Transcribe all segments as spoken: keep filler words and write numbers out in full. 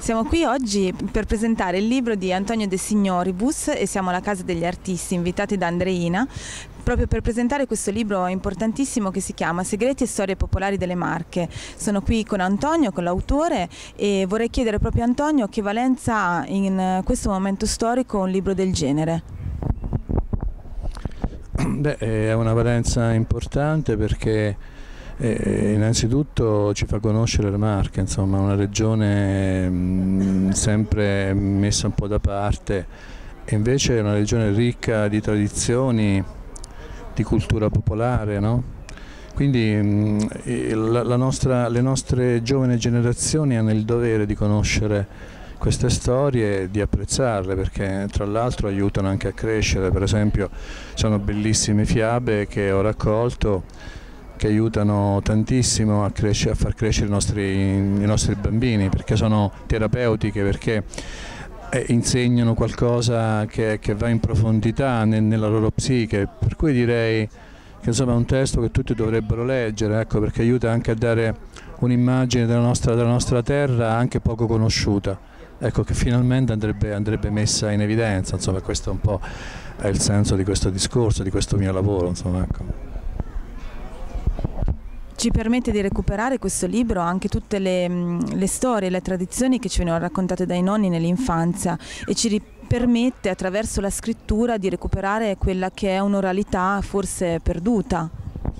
Siamo qui oggi per presentare il libro di Antonio De Signoribus e siamo alla Casa degli Artisti, invitati da Andreina, proprio per presentare questo libro importantissimo che si chiama Segreti e storie popolari delle Marche. Sono qui con Antonio, con l'autore, e vorrei chiedere proprio a Antonio che valenza ha in questo momento storico un libro del genere. Beh, è una valenza importante perché eh, innanzitutto ci fa conoscere le Marche, insomma, una regione mh, sempre messa un po' da parte, e invece è una regione ricca di tradizioni, di cultura popolare, no? Quindi mh, la, la nostra, le nostre giovani generazioni hanno il dovere di conoscere queste storie e di apprezzarle, perché tra l'altro aiutano anche a crescere. Per esempio sono bellissime fiabe che ho raccolto che aiutano tantissimo a, crescere, a far crescere i nostri, i nostri bambini, perché sono terapeutiche, perché eh, insegnano qualcosa che, che va in profondità nel, nella loro psiche, per cui direi che insomma è un testo che tutti dovrebbero leggere, ecco, perché aiuta anche a dare un'immagine della nostra, della nostra terra anche poco conosciuta, ecco, che finalmente andrebbe, andrebbe messa in evidenza. Insomma, questo un po' è il senso di questo discorso, di questo mio lavoro, insomma, ecco. Ci permette di recuperare questo libro anche tutte le, le storie, le tradizioni che ci venivano raccontate dai nonni nell'infanzia, e ci permette attraverso la scrittura di recuperare quella che è un'oralità forse perduta.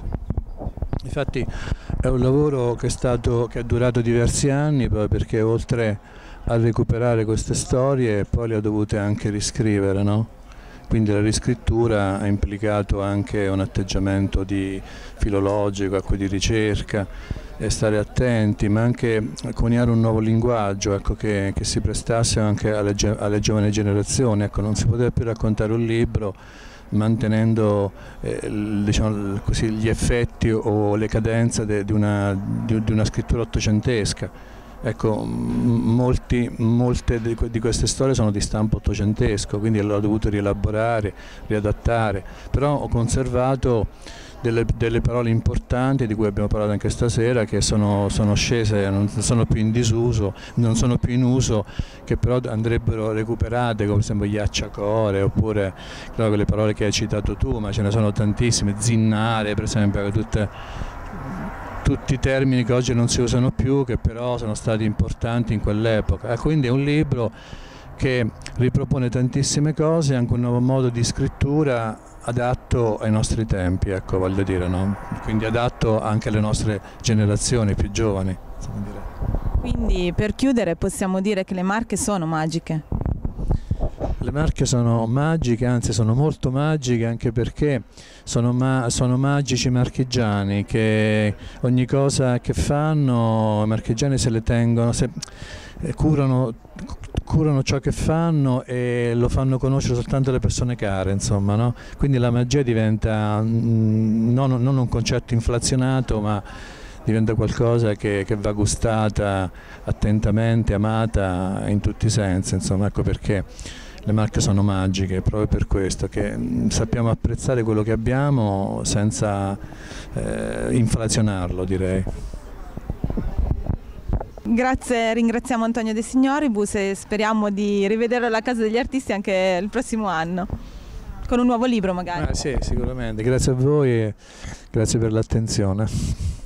Infatti è un lavoro che è, stato, che è durato diversi anni, proprio perché oltre a recuperare queste storie poi le ho dovute anche riscrivere, no? Quindi la riscrittura ha implicato anche un atteggiamento di filologico, ecco, di ricerca, e stare attenti, ma anche coniare un nuovo linguaggio, ecco, che, che si prestasse anche alle, alle giovani generazioni. Ecco, non si poteva più raccontare un libro mantenendo eh, diciamo così, gli effetti o le cadenze de, di, una, di, di una scrittura ottocentesca. Ecco, molti, molte di, di queste storie sono di stampo ottocentesco, quindi l'ho dovuto rielaborare, riadattare, però ho conservato delle, delle parole importanti di cui abbiamo parlato anche stasera, che sono, sono scese, non sono più in disuso, non sono più in uso, che però andrebbero recuperate, come per esempio iacciacore, oppure no, quelle parole che hai citato tu, ma ce ne sono tantissime, zinnare per esempio, tutte, tutti i termini che oggi non si usano più, che però sono stati importanti in quell'epoca. Quindi è un libro che ripropone tantissime cose, anche un nuovo modo di scrittura adatto ai nostri tempi, ecco, voglio dire, no? Quindi adatto anche alle nostre generazioni più giovani. Quindi per chiudere possiamo dire che le Marche sono magiche? Le Marche sono magiche, anzi sono molto magiche, anche perché sono, ma sono magici marchigiani, che ogni cosa che fanno i marchigiani se le tengono, se, eh, curano, curano ciò che fanno e lo fanno conoscere soltanto alle persone care, insomma, no? Quindi la magia diventa mm, non, non un concetto inflazionato, ma diventa qualcosa che, che va gustata attentamente, amata in tutti i sensi, insomma, ecco perché le Marche sono magiche, proprio per questo, che sappiamo apprezzare quello che abbiamo senza eh, inflazionarlo, direi. Grazie, ringraziamo Antonio De Signoribus e speriamo di rivederlo alla Casa degli Artisti anche il prossimo anno, con un nuovo libro magari. Ah, sì, sicuramente. Grazie a voi e grazie per l'attenzione.